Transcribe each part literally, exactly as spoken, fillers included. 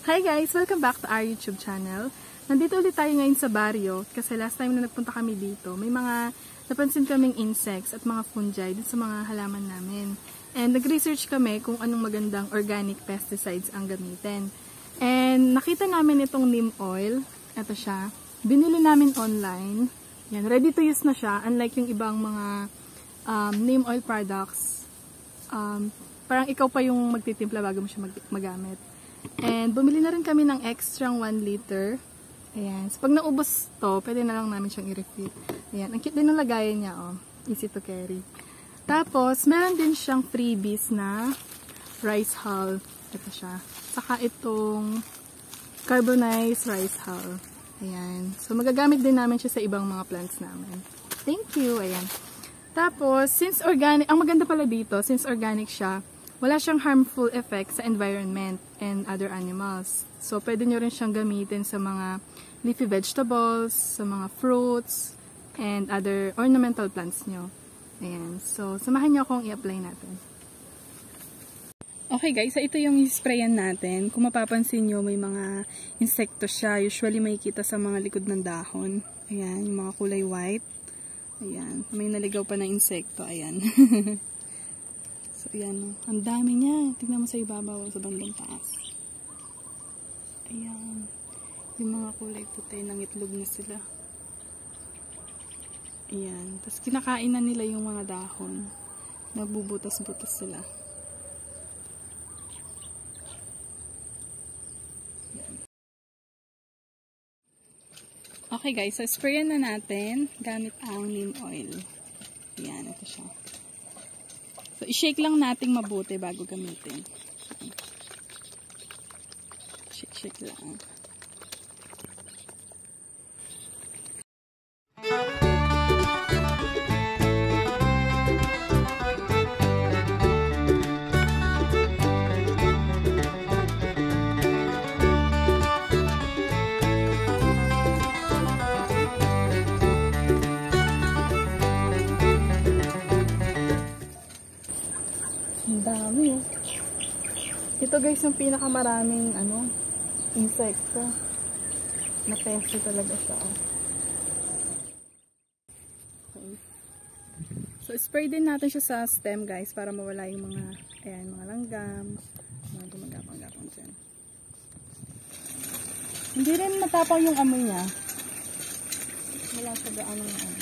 Hi guys! Welcome back to our YouTube channel. Nandito ulit tayo ngayon sa baryo kasi last time na nagpunta kami dito, may mga napansin kaming insects at mga fungi dun sa mga halaman namin. And nag-research kami kung anong magandang organic pesticides ang gamitin. And nakita namin itong Neem Oil. Ito siya. Binili namin online. Yan, ready to use na siya. Unlike yung ibang mga um, Neem Oil products. Um, parang ikaw pa yung magtitimpla bago mo siya mag magamit. And bumili na rin kami ng extra one liter. Ayan. So pag naubos to, pwede na lang namin siyang i-refill. Ayan. Ang cute din ng lagayan niya, oh. Easy to carry. Tapos, meron din siyang freebies na rice hull. Ito siya. Saka itong carbonized rice hull. Ayan. So magagamit din namin siya sa ibang mga plants namin. Thank you. Ayan. Tapos, since organic, ang maganda pala dito, since organic siya, wala siyang harmful effects sa environment and other animals. So, pwede nyo rin siyang gamitin sa mga leafy vegetables, sa mga fruits, and other ornamental plants nyo. Ayan. So, samahan nyo akong i-apply natin. Okay guys, so ito yung sprayan natin. Kung mapapansin nyo, may mga insekto siya. Usually, makikita sa mga likod ng dahon. Ayan, yung mga kulay white. Ayan. May naligaw pa na insekto. Ayan. So, ayan. Ang dami niya. Tignan mo sa ibabaw sa bandang taas. Ayan. Yung mga kulay puti, nangitlog na sila. Ayan. Tapos kinakain na nila yung mga dahon. Nagbubutas-butas sila. Okay guys, so sprayan na natin gamit ang neem oil. Ayan, ito siya. So, i-shake lang natin mabuti bago gamitin. Shake-shake lang. Ang dami oh. Ito guys yung pinakamaraming ano, insekto. Na-peste talaga siya oh. Okay. So spray din natin siya sa stem guys para mawala yung mga ayan, mga langgam, mga gumagapang-gapang dyan. Hindi rin matapang yung amoy niya. Wala siya gaano ng ano.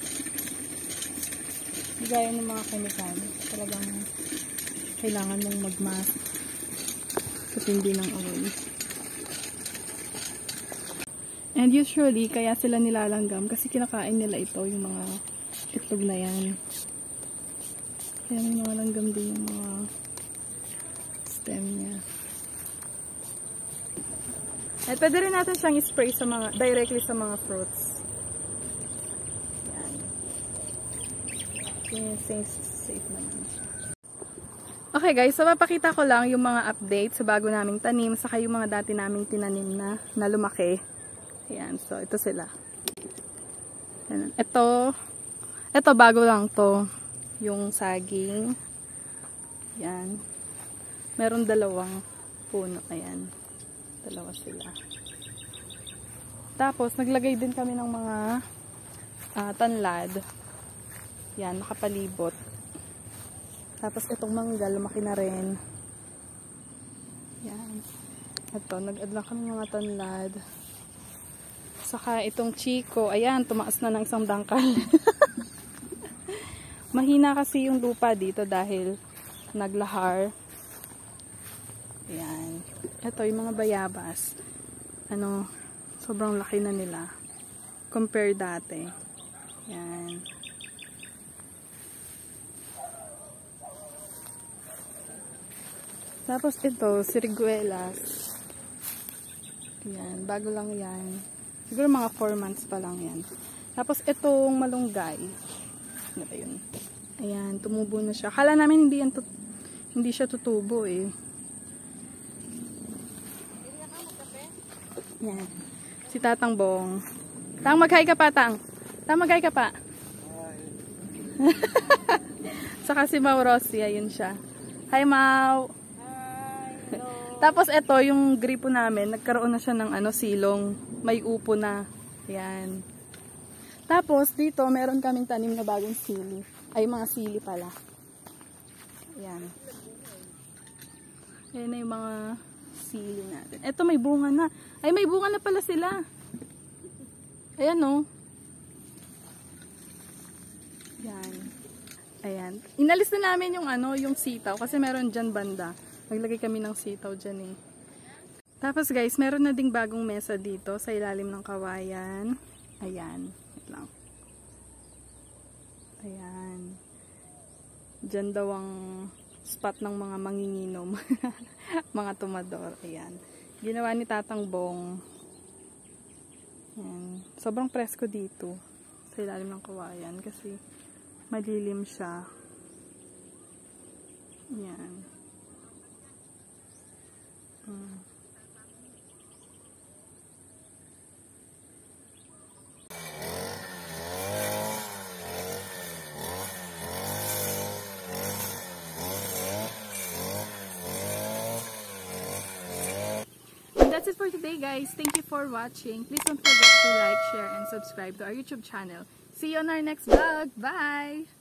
Gaya ng mga chemical. Talagang kailangan mong mag-mask sa tindi ng oil. And usually, kaya sila nilalanggam kasi kinakain nila ito, yung mga itlog na yan. Kaya may mga langgam din yung mga stem niya. At pwede rin natin siyang i-spray sa mga, directly sa mga fruits. Yan. Yan, safe, safe naman siya. Okay guys, so papakita ko lang yung mga updates sa bago naming tanim, saka yung mga dati naming tinanim na, na lumaki. Ayan, so ito sila. Ayan. Ito, ito bago lang to, yung saging. Ayan. Meron dalawang puno, ayan. Dalawa sila. Tapos, naglagay din kami ng mga uh, tanlad. Ayan, nakapalibot. Tapos itong mangga, lumaki na rin. Yan. Ito, nag-add lang kami mga tanlad. Saka itong chiko, ayan, tumaas na ng isang dangkal. Mahina kasi yung lupa dito dahil naglahar. Ayan. Ito, yung mga bayabas. Ano, sobrang laki na nila. Compare dati. Ayan. Tapos ito, siriguelas. Yan, bago lang yan. Siguro mga four months pa lang yan. Tapos itong malunggay. Ano ba yun? Ayan, tumubo na siya. Akala namin hindi, yan hindi siya tutubo eh. Yan. Si Tatang Bong. Tang, mag-hi ka pa, Tang. Tang, mag-hi ka pa. Saka si Mau Rossi, ayun siya. Hi, Mau. Hello. Tapos ito, yung gripo namin, nagkaroon na siya ng ano, silong. May upo na. Ayan. Tapos dito, meron kaming tanim na bagong sili. Ay, mga sili pala. Ayan. Ayan na yung mga sili natin. Ito, may bunga na. Ay, may bunga na pala sila. Ayan, oh. Ayan. Ayan. Inalis na namin yung ano, yung sitaw. Kasi meron dyan banda. Naglagay kami ng sitaw dyan eh. Tapos guys, meron na ding bagong mesa dito sa ilalim ng kawayan. Ayan. Wait lang. Ayan. Dyan daw ang spot ng mga manginginom. Mga tumador. Ayan. Ginawa ni Tatang Bong. Ayan. Sobrang presko dito sa ilalim ng kawayan kasi malilim siya. Ayan. Hmm. And that's it for today, guys. Thank you for watching. Please don't forget to like, share, and subscribe to our YouTube channel. See you on our next vlog. Bye!